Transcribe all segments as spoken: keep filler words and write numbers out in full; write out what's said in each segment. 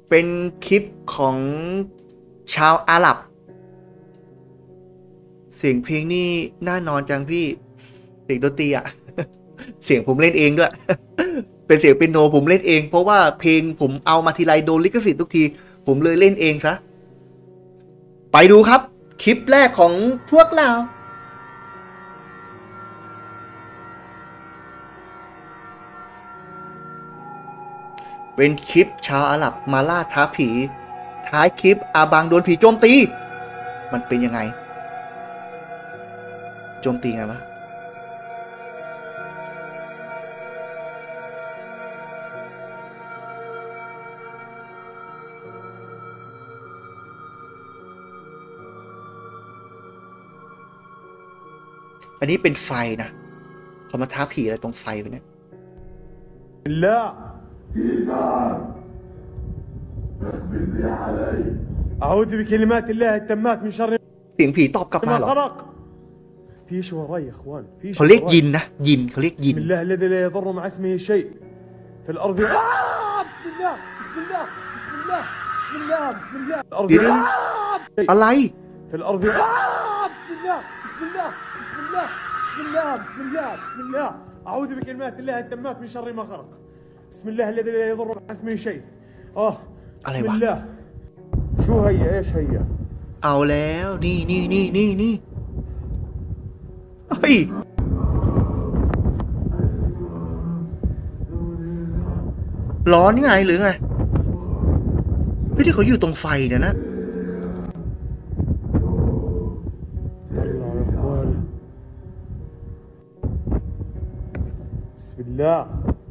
เป็นคลิปของชาวอาหรับเสียงเพลงนี่น่านอนจังพี่เสียงดนตรีอะ เสียงผมเล่นเองด้วย เป็นเสียงเปียโนผมเล่นเองเพราะว่าเพลงผมเอามาทีไรโดนลิขสิทธิ์ทุกทีผมเลยเล่นเองซะไปดูครับคลิปแรกของพวกเราเป็นคลิปชาวอาหรับมาล่าท้าผีท้ายคลิปอาบังโดนผีโจมตีมันเป็นยังไงโจมตีไงวะอันนี้เป็นไฟนะเขามาท้าผีอะไรตรงไฟไปเนี่ย لا أعوذ بكلمات الله التامات من شر เสียงผีตอบกลับมาเหรอ في شو وراي يا اخوان في เขาเรียกยินนะยินเขาเรียกยิน بسم الله الذي لا يضر مع اسمه شيء في الأرض آه بسم الله بسم الله بسم الله بسم الله بسم الله الأرض آه อะไร في الأرض آه بسم الله بسم الله بسم الله بسم الله بسم الله بسم الله أعوذ بكلمات الله التامات من شر ما خلق بسم الله الذي لا يضر مع اسمه شيء آه بسم الله شو هي ايش هي เอาแล้วนี่นี่นี่นี่นี่เฮ้ยร้อนนี่ไงหรือไงเฮ้ยที่เขาอยู่ตรงไฟเนี่ยนะ بسم الله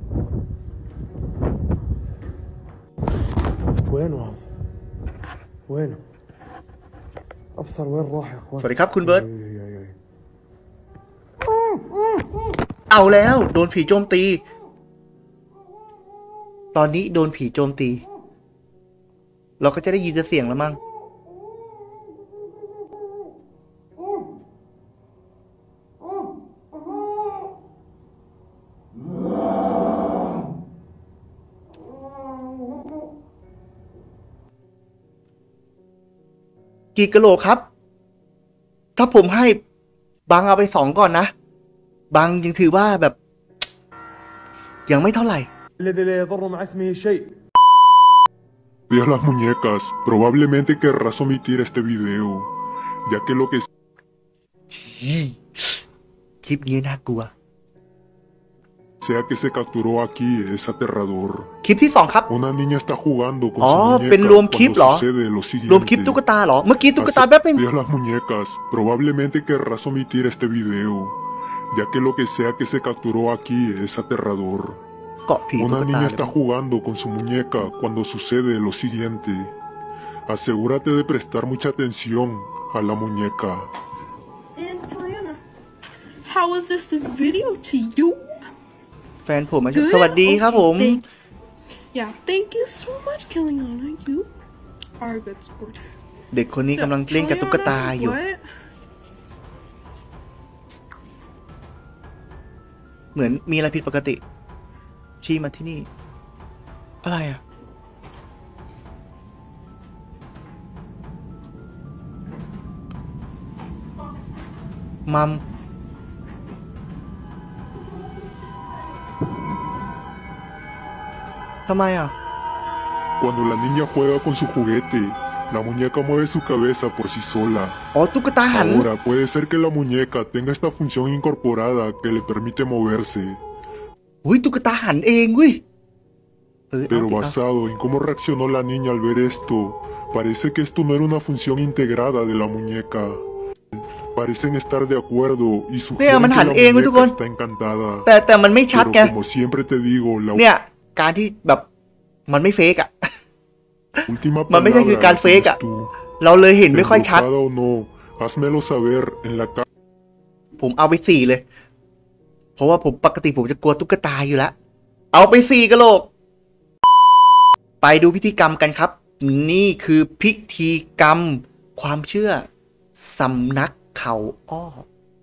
وينه هذا وينه ابصر وين راح يا اخوان สวัสดีครับคุณเบิร์ตเอาแล้วโดนผีโจมตีตอนนี้โดนผีโจมตีเราก็จะได้ยินเสียงแล้วมั้งกี่กะโหลกครับถ้าผมให้บังเอาไปสองก่อนนะบังยังถือว่าแบบยังไม่เท่าไหร่ Ve a las muñecas. Probablemente querrás omitir este video, ya que lo que คลิปนี้น่ากลัว sea que se capturó aquí es aterrador. คลิปที่สองครับ Una niña está jugando con อ๋อ su muñeca เป็นรวมคลิปเหรอ cuando sucede lo รวมคลิป siguiente. ตุ๊กตาเหรอเมื่อกี้ตุ๊กตาแบบนึง Ve a las muñecas. Probablemente querrás omitir este video, ya que lo que sea que se capturó aquí es aterrador. เกาะผีตุ๊ Una กตา niña está jugando con su muñeca cuando sucede lo siguiente. Asegúrate de prestar mucha atención a la muñeca. And Brianna, how is this the video to you? แฟนผมมาสวัสดีครับผม Yeah, thank you so much, Kiliana. You are a good sport. เด็กคนนี้กำลังเล่นกับตุ๊กตาอยู่ เหมือนมีอะไรผิดปกติชี้มาที่นี่อะไรอ่ะมัมทำไมอ่ะ Cuando la niña juega con su juguete, la muñeca mueve su cabeza por sí sola. อ๋อตุ๊กตาหัน Ahora puede ser que la muñeca tenga esta función incorporada que le permite moverse. อุ้ยตุ๊กตาหันเองเว้ย Pero basado en cómo reaccionó la niña al ver esto, parece que esto no era una función integrada de la muñeca. Parecen estar de acuerdo y sugieren que la muñeca está encantada. แต่แต่มันไม่ชัด Pero ไง como siempre te digo, la เนี่ยการที่แบบมันไม่เฟกอ่ะ última มันไม่ใช่คือการ palabra เฟก es อ่ะ tú. เราเลยเห็นไม่ค่อยชัด Embrujada o no, házmelo saber en la ca- ผมเอาไปสี่เลย เพราะว่าผมปกติผมจะกลัวตุ๊กตาอยู่แล้ว เอาไปสี่กะโหลก ไปดูพิธีกรรมกันครับ นี่คือพิธีกรรมความเชื่อสำนักเขาอ้อ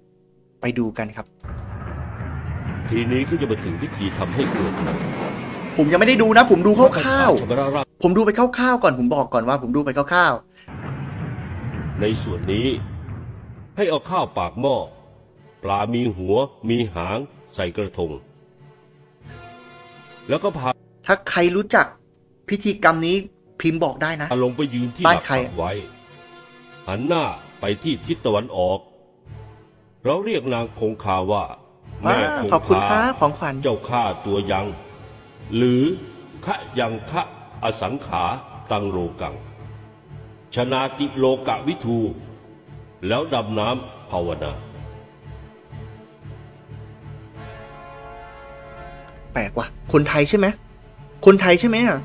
ไปดูกันครับทีนี้ก็จะมาถึงพิธีทำให้เกิดใหม่ผมยังไม่ได้ดูนะ ผมดูคร่าวชำระร่างๆผมดูไปคร่าวๆก่อนผมบอกก่อนว่าผมดูไปคร่าวในส่วนนี้ ให้เอาข้าวปากหม้อปลามีหัวมีหางใส่กระทง แล้วก็พาๆถ้าใครรู้จักพิธีกรรมนี้พิมพ์บอกได้นะลงไปยืนที่บ้าหนลักใครปักไว้ หันหน้าไปที่ทิศตะวันออก เราเรียกนางคงคาว่าว้าแม่คงขอบคุณคคารับของขวัญเจ้าข้าตัวยัง หรือขะยังคะอสังขาตังโลกัง ชนาติโลกะวิทู แล้วดำน้ำภาวนาแปลกว่ะคนไทยใช่ไหมคนไทยใช่ไหมอ่ะ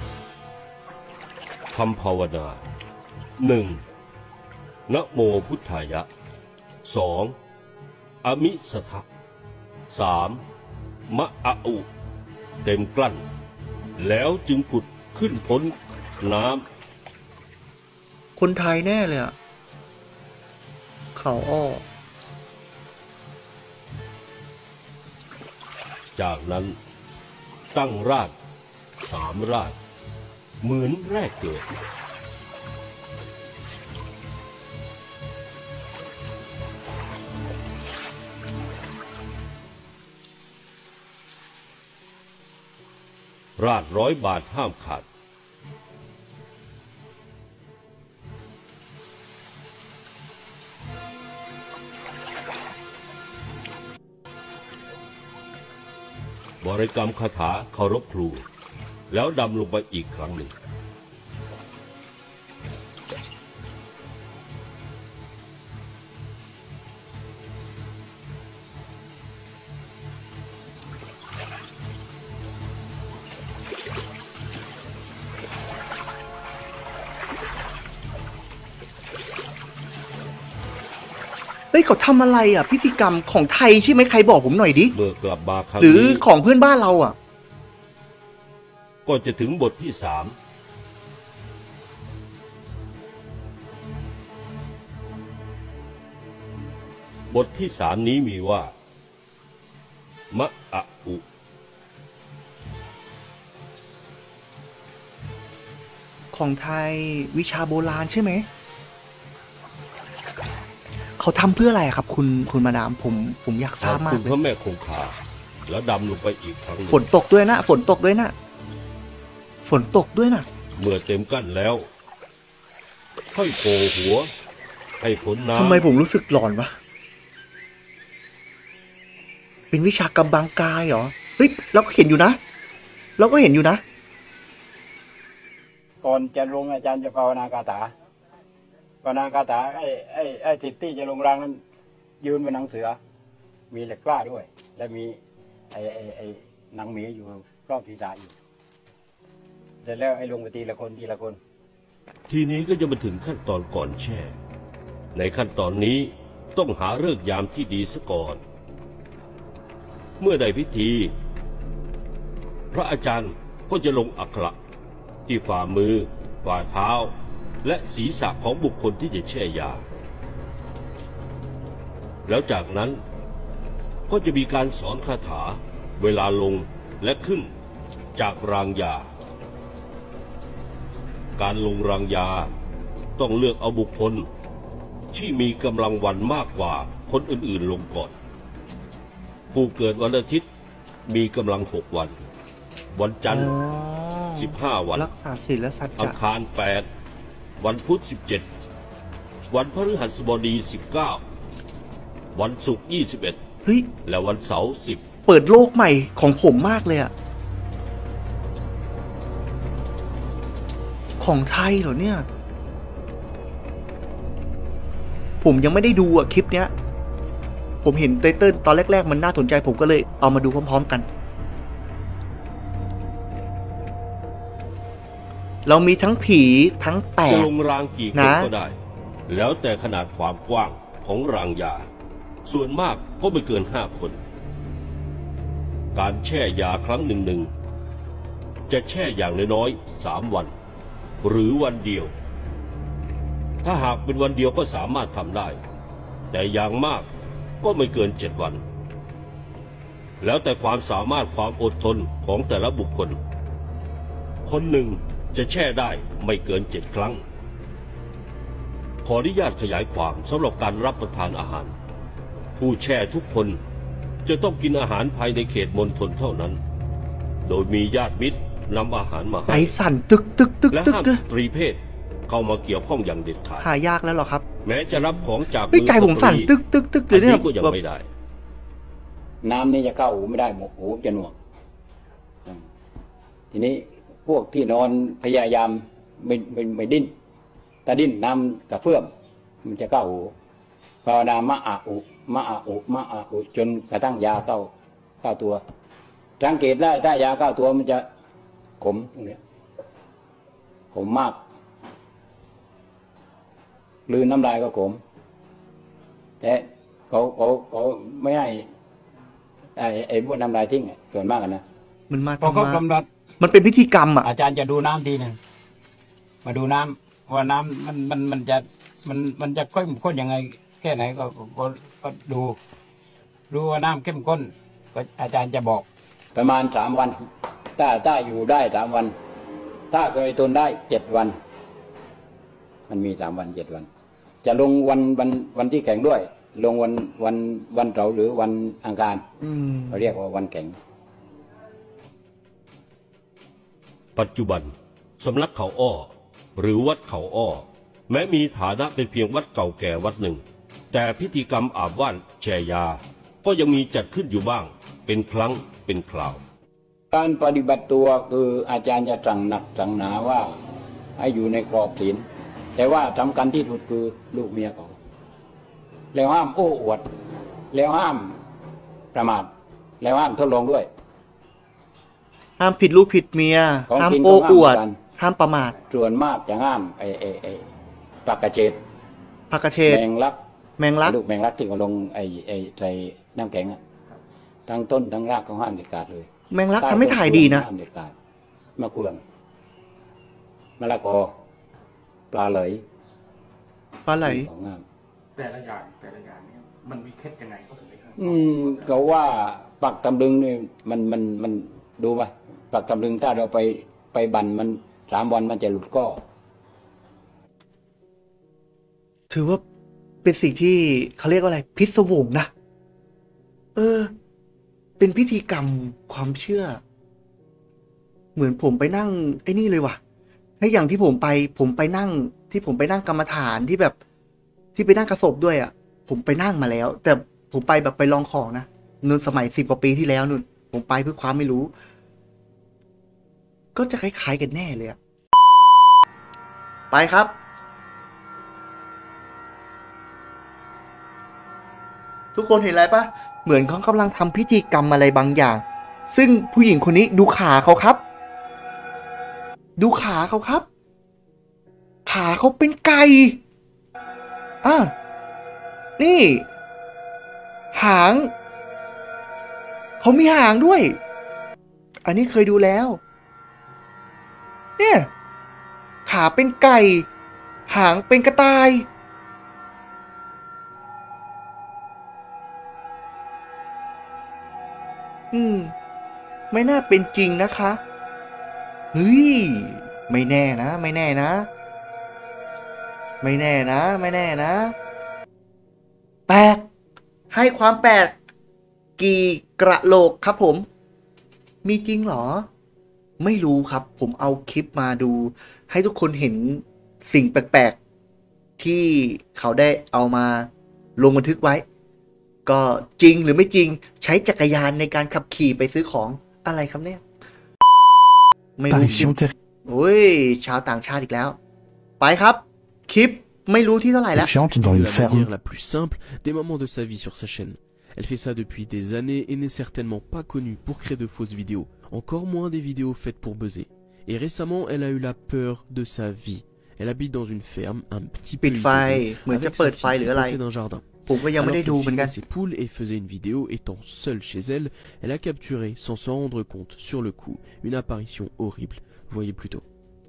คำภาวนาหนึ่งนะโมพุทธายะสองอมิสทะสามมะอะอุเต็มกลั้น แล้วจึงผุดขึ้นพ้นน้ำคนไทยแน่เลยอ่ะเขาอ้อจากนั้นตั้งรากสามรากเหมือนแรกเกิด ราดร้อยบาทห้ามขาด บริกรรมคาถาเคารพครู แล้วดำลงไปอีกครั้งหนึ่งเฮ้ยเขาทำอะไรอ่ะ พิธีกรรมของไทยใช่ไหมใครบอกผมหน่อยดิเมื่อกลับมาครั้งหรือนี้ของเพื่อนบ้านเราอ่ะก็จะถึงบทที่สาม บทที่สามนี้มีว่า มะอะอุของไทยวิชาโบราณใช่ไหมเขาทำเพื่ออะไรครับ คุณคุณมาดามผมผมอยากทขราอบบ มาคุกณเลพระยแม่คงคา แล้วดำลงไปอีกครั้งหนึ่งฝนตกด้วยนะฝนตกด้วยนะฝนตกด้วยนะเมื่อเต็มกั้นแล้วค่อยโผล่หัว ให้พ้นน้ำทำไมผมรู้สึกหลอนวะเป็นวิชากำบังกายเหรอเฮ้ยเราก็เห็นอยู่นะเราก็เห็นอยู่นะก่อนจะลงอาจารย์จะภาวนาคาถาภาวนาคาถาไอ้ไอ้ไอ้สิทธิ์ที่จะลงรางนั้น ยืนบนหนังเสือ มีเหล็กกล้าด้วย และมีไอ้ไอ้ไอ้หนังหมีอยู่รอบศีรษะอยู่เสร็จแล้วไอ้ลงไปทีละคนทีละคนทีนี้ก็จะมาถึงขั้นตอนก่อนแช่ ในขั้นตอนนี้ต้องหาฤกษ์ยามที่ดีซะก่อน เมื่อได้พิธี พระอาจารย์ก็จะลงอักขระที่ฝ่ามือ ฝ่าเท้า และศีรษะของบุคคลที่จะแช่ยา แล้วจากนั้นก็จะมีการสอนคาถาเวลาลงและขึ้นจากรางยา การลงรางยาต้องเลือกเอาบุคคลที่มีกำลังวันมากกว่าคนอื่นๆลงก่อน ผู้เกิดวันอาทิตย์มีกำลังหกวัน วันจันทร์สิบห้าวันรักษาศีลและสัจอัจะงคารแปดวันพุธสิบเจ็ดวันพฤหัสบดีสิบเก้าวันศุกร์ยี่สิบเอ็ดเฮ้ยและวันเสาร์สิบเปิดโลกใหม่ของผมมากเลยอะของไทยเหรอเนี่ย ผมยังไม่ได้ดูอะคลิปเนี้ย ผมเห็นไตเติ้ลตอนแรกๆมันน่าสนใจผมก็เลยเอามาดูพร้อมๆกัน เรามีทั้งผีทั้งแปจะดลงรางกี่คนนะก็ได้ แล้วแต่ขนาดความกว้างของรางยา ส่วนมากก็ไม่เกินห้าคน การแช่ยาครั้งหนึ่งหนึ่งจะแช่อย่างน้อยๆสามวัน หรือวันเดียว ถ้าหากเป็นวันเดียวก็สามารถทำได้ แต่อย่างมากก็ไม่เกินเจ็ดวันแล้วแต่ความสามารถความอดทนของแต่ละบุคคลคนหนึ่งจะแช่ได้ไม่เกินเจ็ดครั้งขออนุญาตขยายความสำหรับการรับประทานอาหารผู้แช่ทุกคนจะต้องกินอาหารภายในเขตมณฑลเท่านั้นโดยมีญาติมิตรนำอาหารมาให้ไอสั่นตึกตึกตึกและตึกห้ามเลยสตรีเพศเข้ามาเกี่ยวข้องอย่างเด็ดขาดหายากแล้วเหรอครับแม้จะรับของจากเฮ้ยใจผมสั่นตึกตึกตึกเลอัยนเนี่ยนี้ก็ยังแบบไม่ได้น้ำนี่จะเข้าหูไม่ได้หมกหูจะหน่วงอืมทีนี้พวกที่นอนพยายามไม่ไม่ไม่ดิ้นถ้าดิ้นน้ำกระเพื่อมมันจะเข้าหูภาวนามะอะอุมะอะอุมะอะอุจนกระทั่งยาเข้าเข้าตัวสังเกตได้ถ้ายาเข้าตัวมันจะขมตรงนี้ขมมากลืนน้ำลายก็ขมแต่เขาเขาเขาไม่ให้ไอ้ไอ้พวกน้ำลายทิ้งส่วนมากนะมันมาพอเขาทำมากำลังมันเป็นพิธีกรรมอ่ะอาจารย์จะดูน้ำทีหนึ่งมาดูน้ำว่าน้ำมันมันมันจะมันมันจะข้นข้นยังไงแค่ไหนก็ก็ก็ดูรู้ว่าน้ำเข้มข้นก็อาจารย์จะบอก ประมาณสามวัน ถ้าถ้าอยู่ได้สามวัน ถ้าเคยทนได้เจ็ดวัน มันมีสามวันเจ็ดวัน จะลงวันวันวันที่แข็งด้วย ลงวันวันวันเสาร์หรือวันอังคารอืมเขาเรียกว่าวันแข็งปัจจุบันสำนักเขาอ้อหรือวัดเขาอ้อแม้มีฐานะเป็นเพียงวัดเก่าแก่วัดหนึ่งแต่พิธีกรรมอาบว่านแช่ยาก็ยังมีจัดขึ้นอยู่บ้างเป็นครั้งเป็นคราวการปฏิบัติตัวคืออาจารย์จะสั่งหนักสั่งหนาว่าให้อยู่ในกรอบศีลแต่ว่าสำคัญที่สุดคือลูกเมียเขาแล้วห้ามโอ้อวด แล้วห้ามประมาทแล้วห้ามทดลองด้วยห้ามผิดลูกผิดเมียของห้ามกินโอ้ต้องห้ามอวดกันห้ามประมาทส่วนมากจะห้ามไอ้ไอ้ไอ้ปากกระเจดผักกระเฉดแมงลักแมงลักลูกแมงลักที่เขาลงไอ้ไอ้ใส่น้ำแข็งอะทั้งต้นทั้งรากเขาห้ามเด็ดขาดเลยแมงลักทำให้ถ่ายดีนะห้ามเด็ดขาดมะเขือมะละกอปลาไหลปลาไหลของงามแต่ละอย่างแต่ละอย่างเนี่ยมันมีเคล็ดยังไงเขาถึงได้ให้อืมเขาว่าปักตำลึงนี่มันมันมันดูไหมปักตำลึงถ้าเราไปไปบันมันสามวันมันจะหลุดก้อถือว่าเป็นสิ่งที่เขาเรียกว่าอะไร พิศวงนะ เออ เป็นพิธีกรรมความเชื่อ เหมือนผมไปนั่งไอ้นี่เลยว่ะถ้าอย่างที่ผมไป ผมไปนั่ง ที่ผมไปนั่งกรรมฐานที่แบบ ที่ไปนั่งกระสบด้วยอ่ะ ผมไปนั่งมาแล้ว แต่ผมไปแบบไปลองของนะนู่นสมัยสิบกว่าปีที่แล้วนู่นผมไปเพื่อความไม่รู้ ก็จะคล้ายๆกันแน่เลยอะไปครับ ทุกคนเห็นอะไรปะเหมือนเขากำลังทำพิธีกรรมอะไรบางอย่าง ซึ่งผู้หญิงคนนี้ดูขาเขาครับ ดูขาเขาครับ ขาเขาเป็นไก่อ่ะนี่ หางเขามีหางด้วย อันนี้เคยดูแล้ว เนี่ย ขาเป็นไก่ หางเป็นกระต่าย อืม ไม่น่าเป็นจริงนะคะ เฮ้ย ไม่แน่นะ ไม่แน่นะ ไม่แน่นะ ไม่แน่นะ แปลก ให้ความแปลก กี่กระโหลกครับผม มีจริงเหรอ ไม่รู้ครับ ผมเอาคลิปมาดู ให้ทุกคนเห็นสิ่งแปลกๆ ที่เขาได้เอามาลงบันทึกไว้ ก็จริงหรือไม่จริง ใช้จักรยานในการขับขี่ไปซื้อของอะไรครับเนี่ย ไม่รู้ Apparition terrifiante โอ้ย ชาวต่างชาติอีกแล้ว ไปครับ คลิปไม่รู้ที่เท่าไหร่แล้ว dans de une la ferme. manière la plus simple des moments de sa vie sur sa chaîne. Elle fait ça depuis des années et n'est certainement pas connue pour créer de fausses vidéos, encore moins des vidéos faites pour buzzer. Et récemment, elle a eu la peur de sa vie. Elle habite dans une ferme un petit peu ปิดไฟ isolée, เหมือนจะ avec เปิ sa ดไฟ fille หรือ et อะไร possède un jardin. ผมก็ยังไม่ Alors ได้ดู qu'elle เหมือนกัน filmait ses poules et faisait une vidéo étant seule chez elle, elle a capturé, sans s'en rendre compte, sur le coup, une apparition horrible. Voyez plutôt.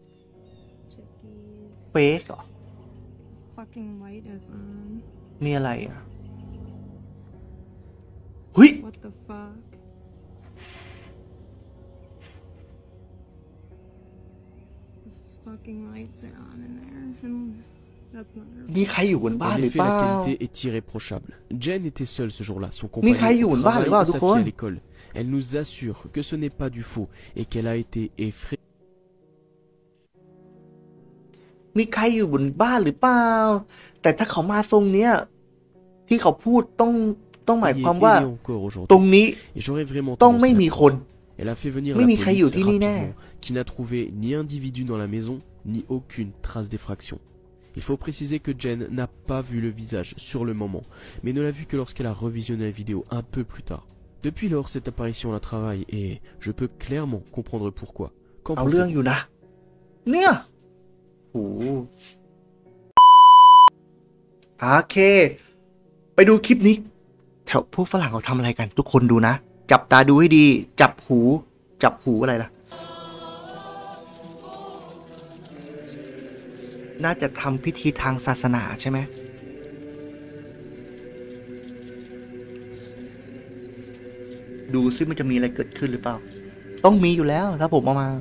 เฟกเหรอ Fucking light is on. มีอะไรอ่ะหุย What the fuck? fucking lights are on in there, and that's not her. มีใครอยู่บนบ้าน En หรือ effet, เป la ล่า qualité est irréprochable. Jen était seule ce jour-là, son Mais compagnon au Caillou, travail bah, bah, et sa tout fille à court. l'école. Elle nous assure que ce n'est pas du faux et qu'elle a été effrayée. มีใครอยู่บนบ้านหรือเปล่าแต่ถ้าเขามาทรงเนี้ยที่เขาพูดต้องต้องหมายความว่า Et encore aujourd'hui. ตรงนี้ Et j'aurais vraiment ต้อง tendance ไม่ à la มี croire. คน Elle a fait venir Mais la miใครอยู่ police ที่นี่แน่ rapidement, qui n'a trouvé ni individu dans la maison, ni aucune trace d'effraction. Il faut préciser que Jen n'a pas vu le visage sur le moment, mais ne l'a vu que lorsqu'elle a revisionné la vidéo un peu plus tard. Depuis lors, cette apparition la travaille et je peux clairement comprendre pourquoi. Qu'en เอาเรื่อง pensez-vous? อยู่นะ เนี่ยโหโอเค ไปดูคลิปนี้แถวพวกฝรั่งเขาทำอะไรกัน ทุกคนดูนะ จับตาดูให้ดี จับหู จับหูอะไรล่ะ น่าจะทำพิธีทางศาสนาใช่ไหม ดูซิมันจะมีอะไรเกิดขึ้นหรือเปล่า ต้องมีอยู่แล้วถ้าผมเอามา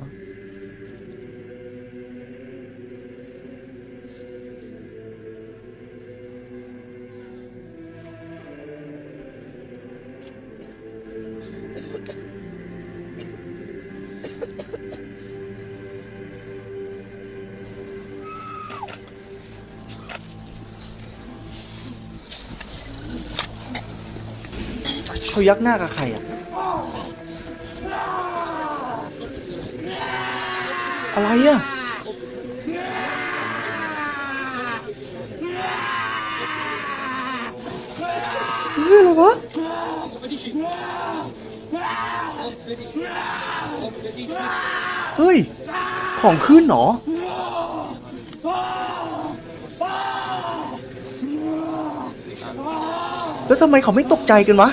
เขายักหน้ากับใครอ่ะ อะไรอ่ะ เฮ้ยอะไรวะ เฮ้ย ของขึ้นเหรอ แล้วทำไมเขาไม่ตกใจกันวะ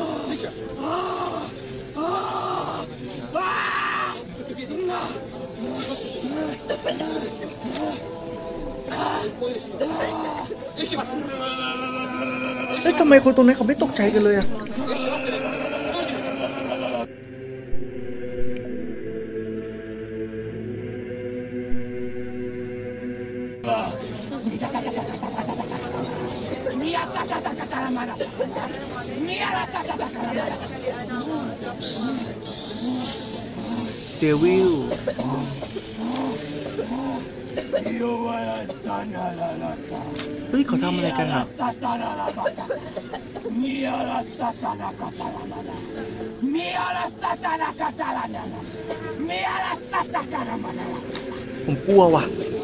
เฮ้ยทำไมคนตรงนั้นเขาไม่ตกใจกันเลยอะ เดวิล เฮ้ยเขาทำอะไรกันอ่ะ ผมกลัวว่ะ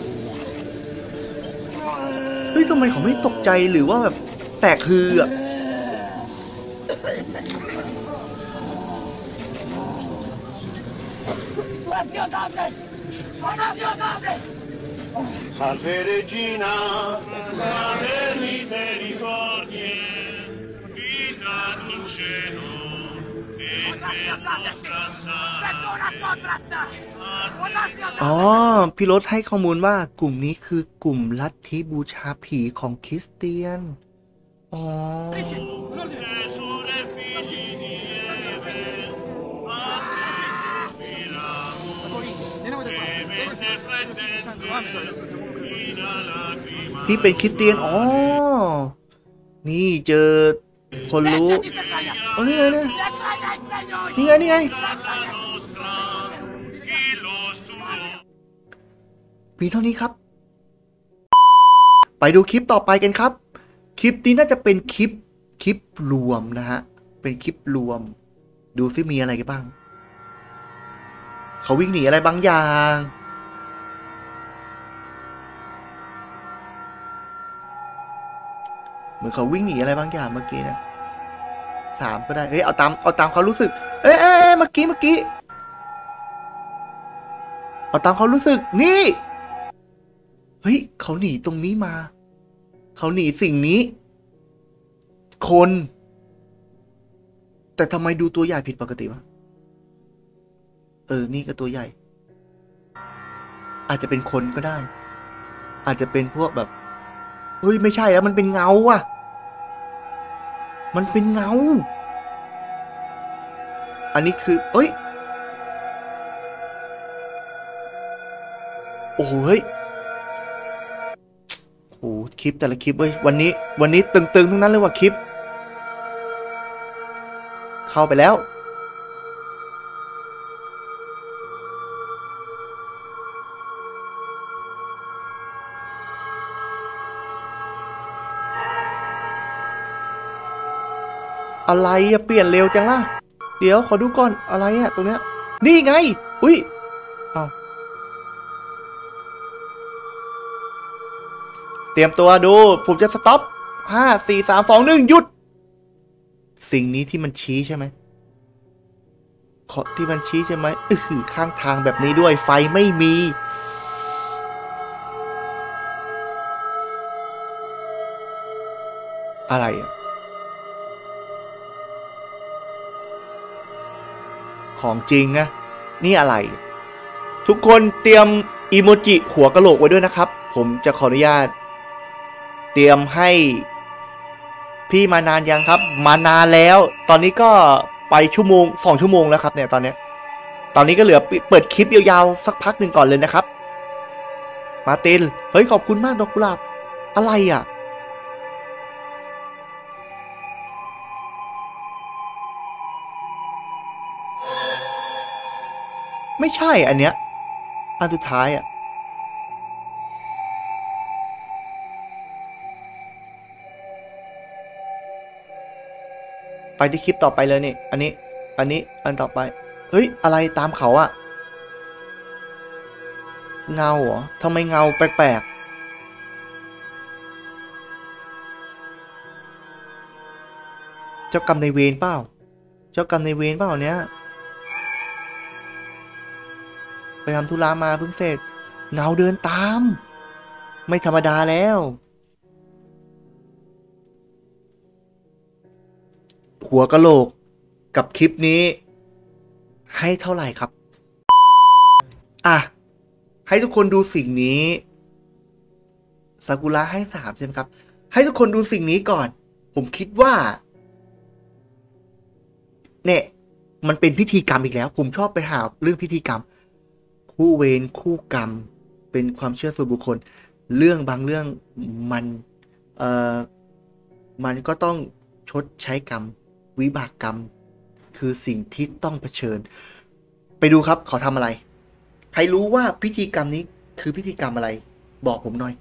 เฮ้ยทำไมเขาไม่ตกใจหรือว่าแบบแตกคืออ่ะ Salve Regina, Ave misericordie, vita dulceno, et nostra salve. อ๋อ พี่รถให้ข้อมูลว่ากลุ่มนี้คือกลุ่มลัทธิบูชาผีของคริสเตียน อ๋อ Gesure figli di Eve, a te sospiramo, e mente pendente, fino lacrima. ที่เป็นคริสเตียน อ๋อ นี่เจอคนรู้อ๋อนี่ไงเนี่ยนี่ไงนี่ไง มีเท่านี้ครับ ไปดูคลิปต่อไปกันครับ คลิปนี้น่าจะเป็นคลิปคลิปรวมนะฮะ เป็นคลิปรวม ดูซิมีอะไรกันบ้าง เขาวิ่งหนีอะไรบางอย่าง เหมือนเขาวิ่งหนีอะไรบางอย่างเมื่อกี้นะสามก็ได้ เอ้ยเอาตามเอาตามเขารู้สึก เอ้ยเอ้ยเมื่อกี้เมื่อกี้ เอาตามเขารู้สึก นี่ เฮ้ยเขาหนีตรงนี้มา เขาหนีสิ่งนี้ คน แต่ทำไมดูตัวใหญ่ผิดปกติวะ เออ นี่ก็ตัวใหญ่ อาจจะเป็นคนก็ได้ อาจจะเป็นพวกแบบเฮ้ยไม่ใช่อะมันเป็นเงาอะมันเป็นเงา อันนี้คือเอ้ย โออ้โหเฮ้ยโอ้คลิปแต่ละคลิปเว้ยวันนี้วันนี้ตึงๆทั้งนั้นเลยว่ะคลิปเข้าไปแล้วอะไรอะเปลี่ยนเร็วจังล่ะเดี๋ยวขอดูก่อนอะไรอะตรงเนี้ยนี่ไงอุ้ยเอาเตรียมตัวดูผมจะสต็อปห้าสี่สามสองหนึ่งหยุดสิ่งนี้ที่มันชี้ใช่ไหมขอที่มันชี้ใช่ไหมอือหือข้างทางแบบนี้ด้วยไฟไม่มีอะไรอะของจริงนะนี่อะไรทุกคนเตรียมอีโมจิหัวกะโหลกไว้ด้วยนะครับผมจะขออนุญาตเตรียมให้พี่มานานยังครับมานานแล้วตอนนี้ก็ไปชั่วโมงสองชั่วโมงแล้วครับเนี่ยตอนนี้ตอนนี้ก็เหลือเปิดคลิปยาวๆสักพักหนึ่งก่อนเลยนะครับมาตินเฮ้ยขอบคุณมากดอกกุหลาบอะไรอ่ะไม่ใช่อันเนี้ยอันสุดท้ายอ่ะไปที่คลิปต่อไปเลยนี่อันนี้อันนี้อันต่อไปเฮ้ยอะไรตามเขาอะเงาเหรอทำไมเงาแปลกๆเจ้ากรรมในเวรเปล่าเจ้ากรรมในเวรเปล่าเนี้ยไปทำธุระมาเพิ่งเสร็จเงาเดินตามไม่ธรรมดาแล้วหัวกะโหลกกับคลิปนี้ให้เท่าไหร่ครับอ่ะให้ทุกคนดูสิ่งนี้ซากุระให้สามใช่ไหมครับให้ทุกคนดูสิ่งนี้ก่อนผมคิดว่าเนี่ยมันเป็นพิธีกรรมอีกแล้วผมชอบไปหาเรื่องพิธีกรรมคู่เวรคู่กรรมเป็นความเชื่อส่วนบุคคลเรื่องบางเรื่องมันเอ่อมันก็ต้องชดใช้กรรมวิบากกรรมคือสิ่งที่ต้องเผชิญไปดูครับเขาทำอะไรใครรู้ว่าพิธีกรรมนี้คือพิธีกรรมอะไรบอกผมหน่อย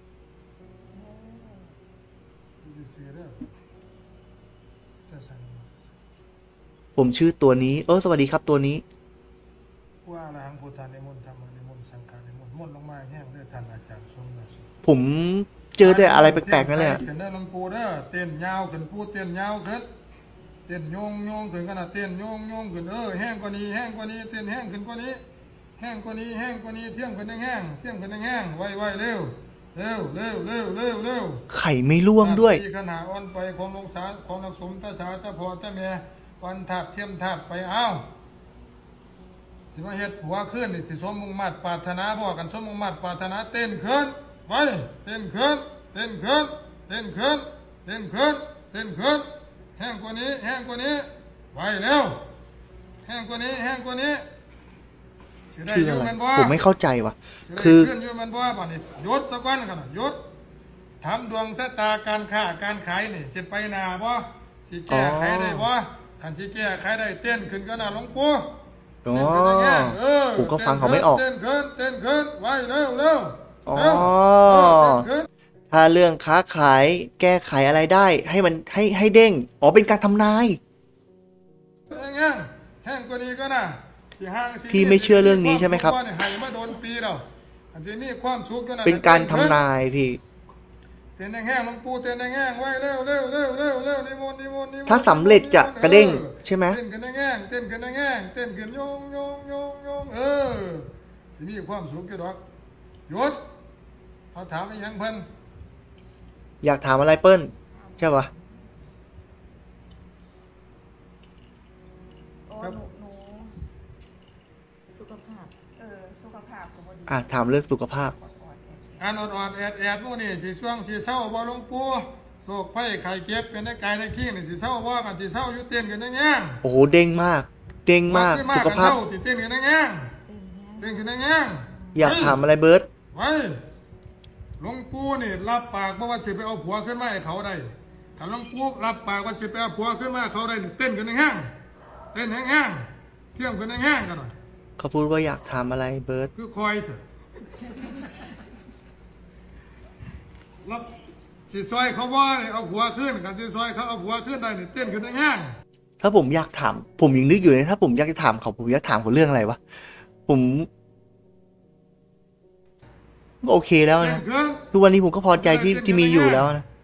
ผมชื่อตัวนี้เออสวัสดีครับตัวนี้ว่าอะไรหังพุทธานิมนต์ธรรมานิมนต์สังฆานิมนต์มนต์ลงมาแห้งด้วยท่านอาจารย์สมศักดิ์ผมเจอแต่อะไรแปลกๆนั่นแหละเห็นได้หลวงปู่เด้อเต้นยาวขึ้นปูเต้นยาวขึ้นเต้นโยงโยงขึ้นขนาดเต้นโยงโยงขึ้นเออแห้งกว่านี้แห้งกว่านี้เต้นแห้งขึ้นกว่านี้แห้งกว่านี้แห้งกว่านี้เที่ยงขึ้นแห้งเที่ยงขึ้นแห้งไวไวเร็วเร็วเร็วเร็วเร็วเร็วไข่ไม่ร่วงด้วยขนาดอ่อนไปของลงสาของนักสมตาสาตาพอตาเมียวันถาดเทียมถาดไปเอ้าสิมาเฮ็ดหัวขึ้นนี่สิสมมุ่งมั่นปรารถนาบอกกันสมมุ่งมั่นปรารถนาเต้นขึ้นไปเต้นขึ้นเต้นขึ้นเต้นขึ้นเต้นขึ้นเต้นขึ้นแห้งกว่านี้แห้งกว่านี้ไวเร็วแห้งกว่านี้แห้งกว่านี้คืออะไรผมไม่เข้าใจว่ะคือขึ้นอยู่มันบ่บ่นี่ยศสักวันกันยศทำดวงชะตาการค้าการขายนี่สิไปหน้าบ่สิแก้ไขได้บ่คันสิแก้ไขได้เต้นขึ้นกันน่ะหลวงปู่อ๋อผมก็ฟังเขาไม่ออกเต้นขึ้นเต้นขึ้นไวเร็วเร็วอ๋อถ้าเรื่องค้าขายแก้ไขอะไรได้ให้มันให้ให้เด้งอ๋อเป็นการทำนายแห้งกว่านี้ก็น่ะพี่ไม่เชื่อเรื่องนี้ใช่ไหมครับเป็นการทำนายพี่เต้นแห้งหลวงปู่เต้นแห้งไว้เร็วเร็วเร็วเร็วเร็วนิมนต์นิมนต์นิมนต์ถ้าสำเร็จจะกระเด้งใช่ไหมเต้นกันแห้งเต้นกันแห้งเต้นกันโยงโยงโยงโยงเออสิมีความสุขกี่ดอกหยุดเขาถามไอ้ยังเพิ่นอยากถามอะไรเปิ้ลใช่ปะอ่ะถามเรื่องสุขภาพอันอดอดแอดแอดพวกนี้สีช่วงสีเศร้าบ่หลวงปู่โรคไข้ไข้เจ็บเป็นได้กายได้ขี้นี่สีเศร้าบ่กันสีเศร้าอยู่เต้นกันได้แง่โอ้โหเด้งมากเด้งมากสุขภาพเต้นกันได้แง่เต้นกันได้แง่อยากถามอะไรเบิร์ดไว้หลวงปู่นี่รับปากว่าสิไปเอาผัวขึ้นมาให้เขาได้ถ้าหลวงปู่รับปากว่าสิไปเอาผัวขึ้นมาให้เขาได้เต้นกันแห้งๆเต้นแห้งๆเที่ยงกันแห้งๆกันหน่อยเขาพูดว่าอยากถามอะไรเบิร์ตคือคอยเถอะรับสิซอยเขาว่าเนี่ยเอาผัวขึ้นกันสิซอยเขาเอาผัวขึ้นได้เนี่ยเต้นกันแห้งถ้าผมอยากถามผมยังนึกอยู่เลยถ้าผมอยากจะถามเขาผมอยากถามเขาเรื่องอะไรวะผมก็โอเคแล้วนะทุกวันนี้ผมก็พอใจที่ที่มีอยู่แล้วนะ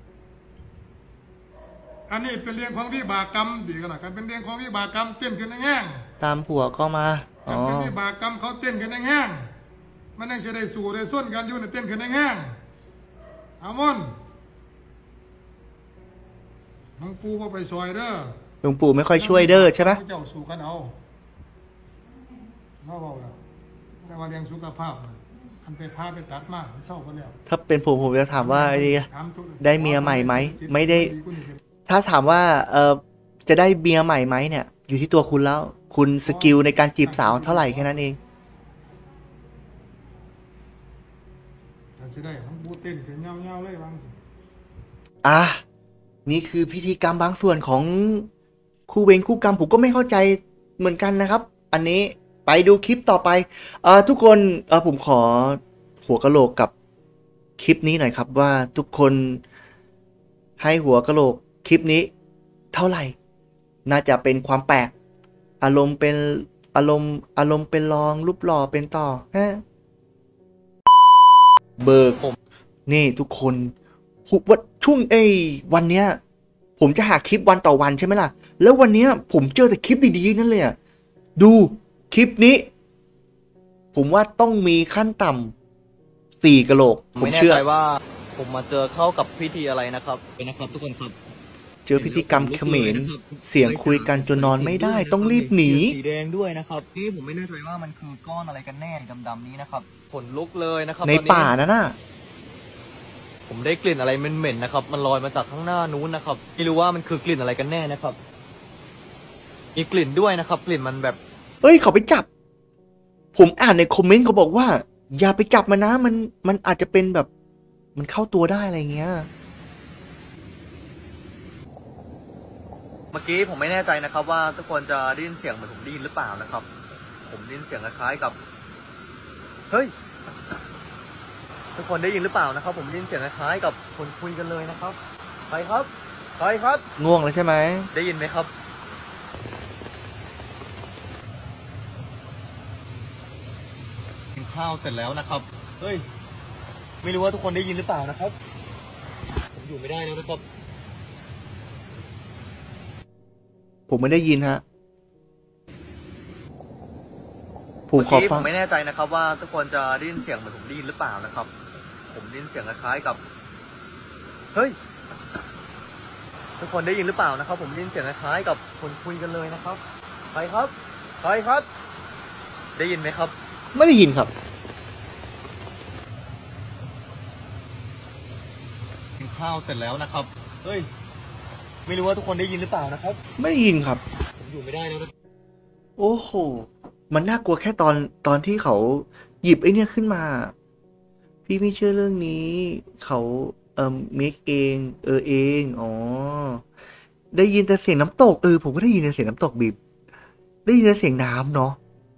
อันนี้เป็นเรื่องของวิบากกรรมดีกันนะการเป็นเรื่องของวิบากกรรมเต้นกันแห้งตามผัวก็มาการเป็นวิบากกรรมเขาเต้นกันแห้งมันยังจะได้สู่ได้ส่วนกันอยู่ในเต้นกันแห้งอามอนหลวงปู่ก็ไปซอยเด้อหลวงปู่ไม่ค่อยช่วยเด้อใช่ไหมเจ้าสู่กันเอาเขาบอกแล้วแต่ว่าเรื่องสุขภาพอันไปพาไปตัดมากเศร้ากันแล้วถ้าเป็นผมผมจะถามว่าได้เมียใหม่ไหมไม่ได้ถ้าถามว่าเออจะได้เมียใหม่ไหมเนี่ยอยู่ที่ตัวคุณแล้วคุณสกิลในการจีบสาวเท่าไหร่แค่นั้นเองจะได้ทั้งบูเต้นกันเงาๆเลยบางอ่ะนี่คือพิธีกรรมบางส่วนของคู่เวรคู่กรรมผมก็ไม่เข้าใจเหมือนกันนะครับอันนี้ไปดูคลิปต่อไปเอ่อทุกคนเอ่อผมขอหัวกะโหลกกับคลิปนี้หน่อยครับว่าทุกคนให้หัวกะโหลกคลิปนี้เท่าไหร่น่าจะเป็นความแปลกอารมณ์เป็นอารมณ์อารมณ์เป็นรองรูปหล่อเป็นต่อฮะเบิกผมนี่ทุกคนวันช่วงเอ้วันเนี้ยผมจะหาคลิปวันต่อวันใช่ไหมล่ะแล้ววันเนี้ยผมเจอแต่คลิปดีๆนั่นเลยอ่ะดูคลิปนี้ผมว่าต้องมีขั้นต่ำสี่กะโหลกผมไม่แน่ใจว่าผมมาเจอเข้ากับพิธีอะไรนะครับเป็นนะครับทุกคนครับเจอพิธีกรรมเขมรเสียงคุยกันจนนอนไม่ได้ต้องรีบหนีสีแดงด้วยนะครับนี่ผมไม่แน่ใจว่ามันคือก้อนอะไรกันแน่ดำๆนี้นะครับขนลุกเลยนะครับในป่านะน่ะผมได้กลิ่นอะไรเหม็นๆนะครับมันลอยมาจากข้างหน้านู้นนะครับไม่รู้ว่ามันคือกลิ่นอะไรกันแน่นะครับมีกลิ่นด้วยนะครับกลิ่นมันแบบเอ้ยเขาไปจับผมอ่านในคอมเมนต์เขาบอกว่าอย่าไปจับมันนะมันมันอาจจะเป็นแบบมันเข้าตัวได้อะไรเงี้ยเมื่อกี้ผมไม่แน่ใจนะครับว่าทุกคนจะได้ยินเสียงเหมือนผมได้ยินหรือเปล่านะครับผมได้ยินเสียงคล้ายๆกับเฮ้ยทุกคนได้ยินหรือเปล่านะครับผมได้ยินเสียงคล้ายๆกับคนคุยกันเลยนะครับใครครับใครครับง่วงแล้วใช่ไหมได้ยินไหมครับกินข้าวเสร็จแล้วนะครับเฮ้ยไม่รู้ว่าทุกคนได้ยินหรือเปล่านะครับผมอยู่ไม่ได้แล้วนะครับผมไม่ได้ยินฮะผมขอฟังผมไม่แน่ใจนะครับว่าทุกคนจะได้ยินเสียงเหมือนผมได้ยินหรือเปล่านะครับผมได้ยินเสียงคล้ายๆกับเฮ้ยทุกคนได้ยินหรือเปล่านะครับผมได้ยินเสียงคล้ายๆกับคนคุยกันเลยนะครับใครครับใครครับได้ยินไหมครับไม่ได้ยินครับกินข้าวเสร็จแล้วนะครับเฮ้ยไม่รู้ว่าทุกคนได้ยินหรือเปล่านะครับไม่ได้ยินครับผมอยู่ไม่ได้แล้วนะโอ้โหมันน่ากลัวแค่ตอนตอนที่เขาหยิบไอ้เนี่ยขึ้นมาพี่ไม่เชื่อเรื่องนี้เขาเอ่อเมคเองเออเองอ๋อได้ยินแต่เสียงน้ำตกเออผมก็ได้ยินแต่เสียงน้ำตกบีบได้ยินแต่เสียงน้ำเนาะ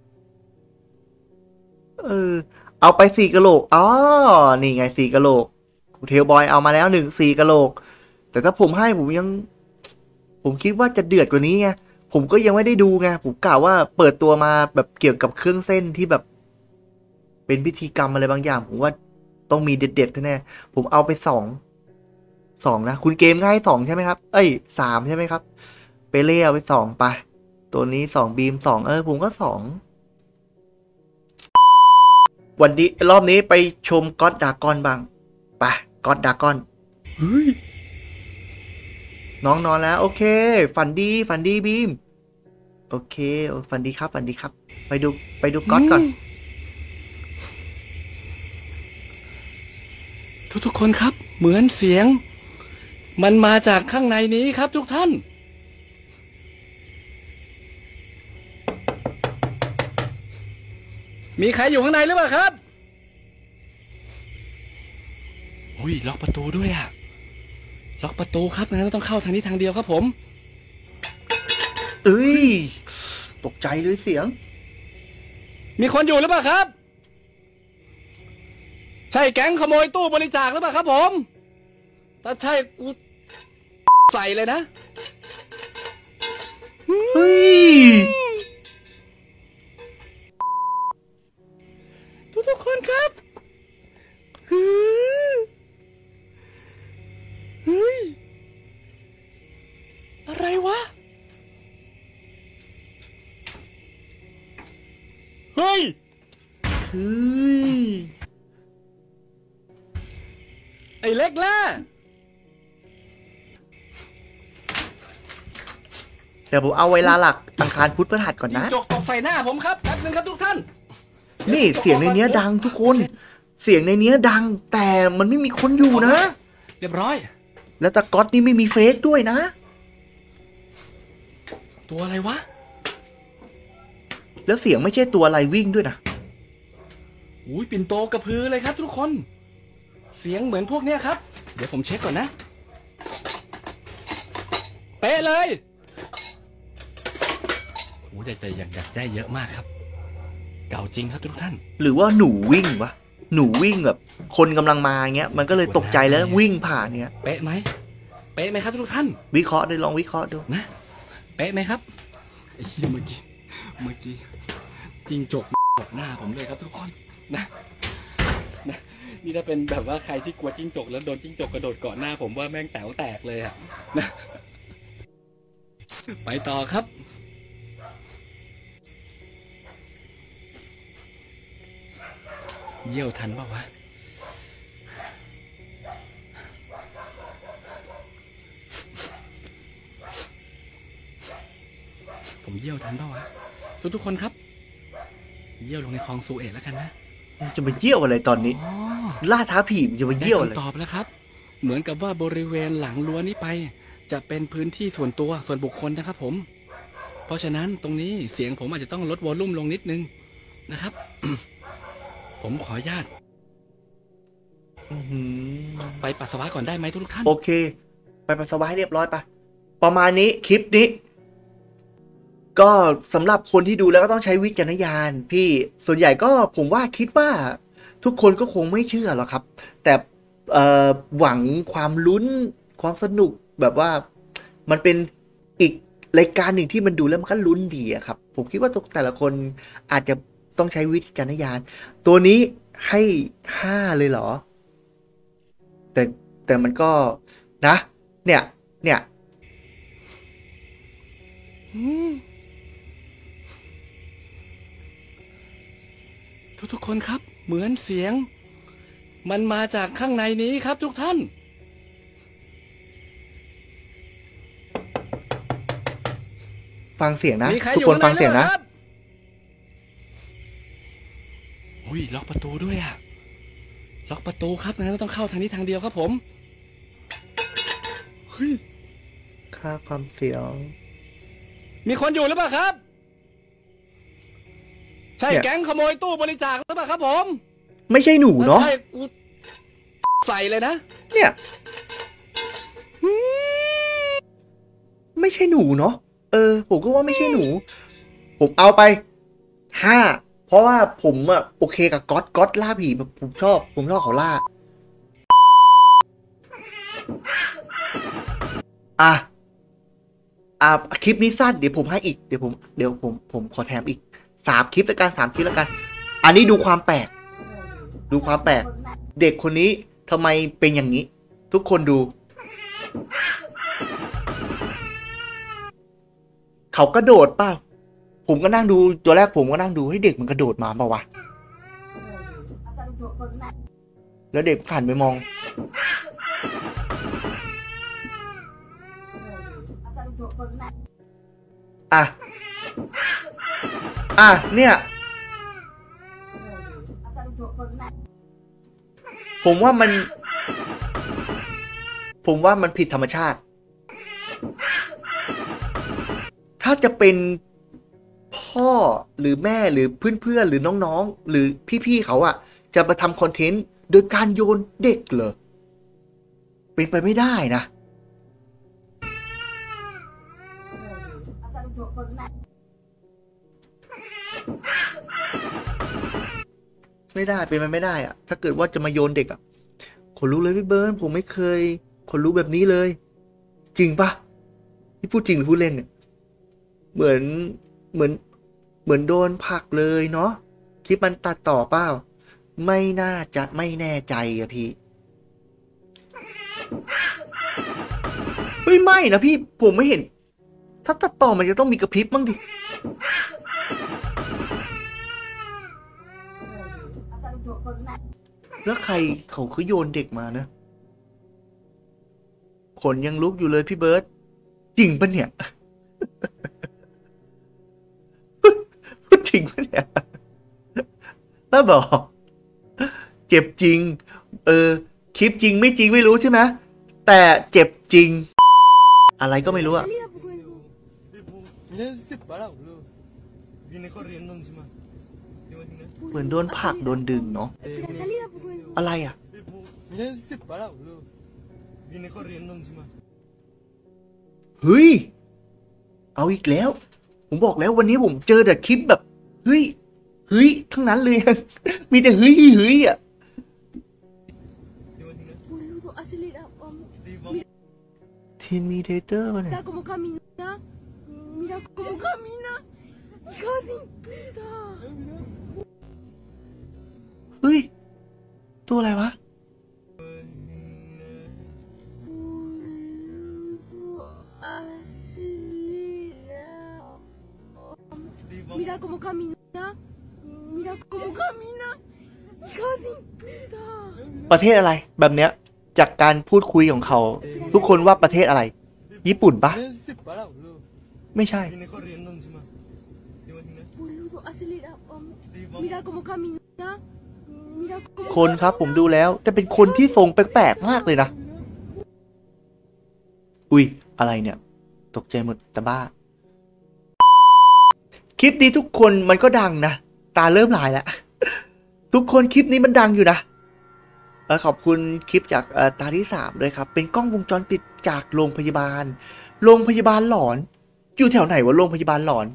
เออเอาไปสี่กะโหลกอ๋อนี่ไงสี่กะโหลกเทลบอยเอามาแล้วหนึ่งสี่กะโหลกแต่ถ้าผมให้ผมยังผมคิดว่าจะเดือดกว่านี้ไงผมก็ยังไม่ได้ดูไงผมกล่าวว่าเปิดตัวมาแบบเกี่ยวกับเครื่องเส้นที่แบบเป็นพิธีกรรมอะไรบางอย่างผมว่าต้องมีเด็ดๆแน่ๆผมเอาไปสองสองนะคุณเกมง่ายสองใช่ไหมครับเอ้ยสามใช่ไหมครับไปเล่เอาไปสองไปตัวนี้สองบีมสองเออผมก็สองวันนี้รอบนี้ไปชมก็อดดากอนบ้างไปก็อดดากอนน้องนอนแล้วโอเคฝันดีฝันดีบีมโอเคฝันดีครับฝันดีครับไปดูไปดูก็อดก่อนทุกๆคนครับเหมือนเสียงมันมาจากข้างในนี้ครับทุกท่านมีใครอยู่ข้างในหรือเปล่าครับอุ้ยล็อกประตูด้วยอะล็อกประตูครับงั้นต้องเข้าทางนี้ทางเดียวครับผมเอ้ยตกใจเลยเสียงมีคนอยู่หรือเปล่าครับใช่แก๊งขโมยตู้บริจาคหรือเปล่าครับผมถ้าใช่กูใส่เลยนะเฮ้ยทุกทุกคนครับเฮ้ยอะไรวะเฮ้ยเฮ้ยไอ้เล็กล่ะแต่ผมเอาเวลาหลักอังคารพุธพฤหัสก่อนนะจกตกใส่หน้าผมครับแป๊บนึงครับทุกท่านนี่เสียงในเนี้ยดังทุกคนเสียงในเนี้ยดังแต่มันไม่มีคนอยู่นะเรียบร้อยแล้วตะก๊อตนี่ไม่มีเฟซด้วยนะตัวอะไรวะแล้วเสียงไม่ใช่ตัวอะไรวิ่งด้วยนะอุ้ยปิ่นโตกระพือเลยครับทุกคนเสียงเหมือนพวกเนี้ยครับเดี๋ยวผมเช็คก่อนนะเป๊ะเลยโอ้ได้ใจอยากอยากได้เยอะมากครับเก่าจริงครับทุกท่านหรือว่าหนูวิ่งวะหนูวิ่งแบบคนกำลังมาเงี้ยมันก็เลยตกใจแล้ววิ่งผ่านเนี้ยเป๊ะไหมเป๊ะไหมครับทุกท่านวิเคราะห์ได้ลองวิเคราะห์ดูนะเป๊ะไหมครับไอ้เหี้ยเมื่อกี้เมื่อกี้จริงจกตกหน้าผมเลยครับทุกคนนะนะนี่ถ้าเป็นแบบว่าใครที่กลัวจิ้งจกแล้วโดนจิ้งจกกระโดดเกาะหน้าผมว่าแม่งแต๋วแตกเลยอะนะไปต่อครับเยี่ยวทันป่าวะผมเยี่ยวทันป่าวะทุกทุกคนครับเยี่ยวลงในคลองซูเอตแล้วกันนะจะมาเยี่ยวอะไรตอนนี้ล่าท้าผีมันจะมาเยี่ยวอะไรตอบแล้วครับเหมือนกับว่าบริเวณหลังรั้วนี้ไปจะเป็นพื้นที่ส่วนตัวส่วนบุคคลนะครับผมเพราะฉะนั้นตรงนี้เสียงผมอาจจะต้องลดวอลลุ่มลงนิดนึงนะครับ ผมขออนุญาตไปปัสสาวะก่อนได้ไหมทุกท่านโอเคไปปัสสาวะให้เรียบร้อยปะประมาณนี้คลิปนี้ก็สำหรับคนที่ดูแล้วก็ต้องใช้วิจารณญาณพี่ส่วนใหญ่ก็ผมว่าคิดว่าทุกคนก็คงไม่เชื่อหรอกครับแต่หวังความลุ้นความสนุกแบบว่ามันเป็นอีกรายการหนึ่งที่มันดูแล้วมันก็ลุ้นดีอะครับผมคิดว่าแต่ละคนอาจจะต้องใช้วิจารณญาณตัวนี้ให้ห้าเลยเหรอแต่แต่มันก็นะเนี่ยเนี่ยทุกทุกคนครับเหมือนเสียงมันมาจากข้างในนี้ครับทุกท่านฟังเสียงนะทุกคนฟังเสียงนะอุ้ยล็อกประตูด้วยอะล็อกประตูครับงั้นต้องเข้าทางนี้ทางเดียวครับผมเฮ้ยค่าความเสียงมีคนอยู่หรือเปล่าครับใช่แก๊งขโมยตู้บริจาคหรือเปล่าครับผมไม่ใช่หนูเนาะใช่กูใส่เลยนะเนี่ยไม่ใช่หนูเนาะเออผมก็ว่าไม่ใช่หนูผมเอาไปห้าเพราะว่าผมอะโอเคกับก๊อตก๊อตล่าผีแบบผมชอบผมชอบเขาล่าอ่ะอ่ะคลิปนี้สั้นเดี๋ยวผมให้อีกเดี๋ยวผมเดี๋ยวผมผมขอแถมอีกสามคลิปแล้วกันสามคลิปแล้วกันอันนี้ดูความแปลกดูความแปลกเด็กคนนี้ทำไมเป็นอย่างนี้ทุกคนดูเขากระโดดเปล่าผมก็นั่งดูตัวแรกผมก็นั่งดูให้เด็กมันกระโดดมาเปล่าวะแล้วเด็กหันไปมองอ่ะอ่ะเนี่ยผมว่ามันผมว่ามันผิดธรรมชาติถ้าจะเป็นพ่อหรือแม่หรือเพื่อนๆหรือน้องๆหรือพี่ๆเขาอะจะมาทำคอนเทนต์โดยการโยนเด็กเหรอเป็นไปไม่ได้นะไม่ได้เป็นไปไม่ได้อะถ้าเกิดว่าจะมาโยนเด็กอะขนลุกเลยพี่เบิร์นผมไม่เคยขนลุกแบบนี้เลยจริงปะพี่พูดจริงหรือพูดเล่นเนี่ยเหมือนเหมือนเหมือนโดนผลักเลยเนาะคลิปมันตัดต่อเปล่าไม่น่าจะไม่แน่ใจอะพี่เฮ้ยไม่นะพี่ผมไม่เห็นถ้าตัดต่อมันจะต้องมีกระพริบบ้างดิแล้วใครเขาคือโยนเด็กมานะขนยังลุกอยู่เลยพี่เบิร์ตจริงปะเนี่ยพูดจริงปะเนี่ยถ้าบอกเจ็บจริงเออคลิปจริงไม่จริงไม่รู้ใช่ไหมแต่เจ็บจริงอะไรก็ไม่รู้อะเหมือนโดนผลักโดนดึงเนาะอะไรอะเฮ้ยเอาอีกแล้วผมบอกแล้ววันนี้ผมเจอแต่คลิปแบบเฮ้ยเฮ้ยทั้งนั้นเลย มีแต่เฮ้ยเฮ้ยอะทีมีเดเตอร์ป่ะเนี่ยเฮ้ยตัวอะไรวะประเทศอะไรแบบเนี้ยจากการพูดคุยของเขาทุกคนว่าประเทศอะไรญี่ปุ่นปะไม่ใช่คนครับผมดูแล้วแต่เป็นคนที่ทรงแปลกๆมากเลยนะอุ้ยอะไรเนี่ยตกใจหมดตาบ้าคลิปนี้ทุกคนมันก็ดังนะตาเริ่มลายแล้วทุกคนคลิปนี้มันดังอยู่นะขอบคุณคลิปจากตาที่สามด้วยครับเป็นกล้องวงจรปิดจากโรงพยาบาลโรงพยาบาลหลอนอยู่แถวไหนวะโรงพยาบาลหลอน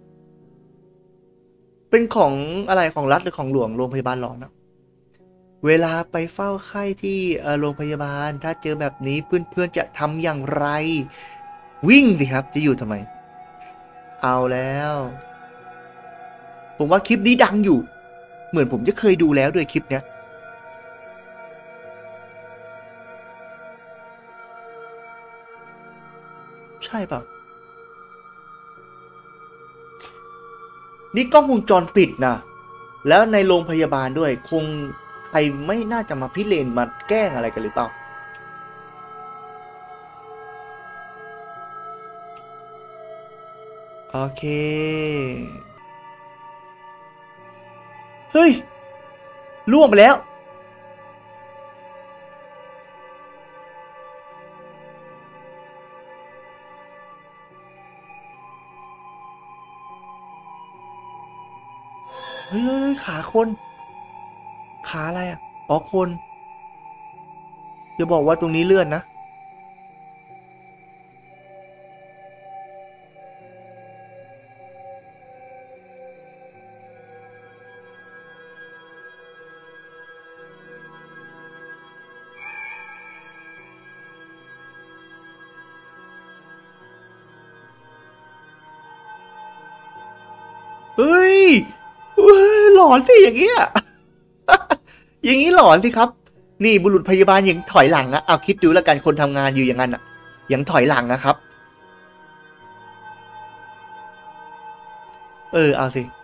เป็นของอะไรของรัฐหรือของหลวงโรงพยาบาลหลอนนะเวลาไปเฝ้าไข้ที่โรงพยาบาลถ้าเจอแบบนี้เพื่อนๆจะทำอย่างไรวิ่งสิครับจะอยู่ทำไมเอาแล้วผมว่าคลิปนี้ดังอยู่เหมือนผมจะเคยดูแล้วด้วยคลิปเนี้ยใช่ป่ะนี่กล้องวงจรปิดนะแล้วในโรงพยาบาลด้วยคงใครไม่น่าจะมาพิเรนมาแกล้งอะไรกันหรือเปล่าโอเคเฮ้ยล่วงไปแล้วเฮ้ยขาคนขาอะไรอ่ะอ๋อคนอย่าบอกว่าตรงนี้เลื่อนนะเฮ้ยหลอนสิอย่างเงี้ย อย่างงี้หลอนสิครับนี่บุรุษพยาบาลยังถอยหลังอะเอาคิดดูแล้วกันคนทำงานอยู่อย่างนั้นอะยังถอยหลังนะครับเออเอาสิ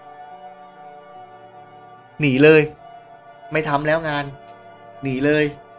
หนีเลยไม่ทำแล้วงานหนีเลย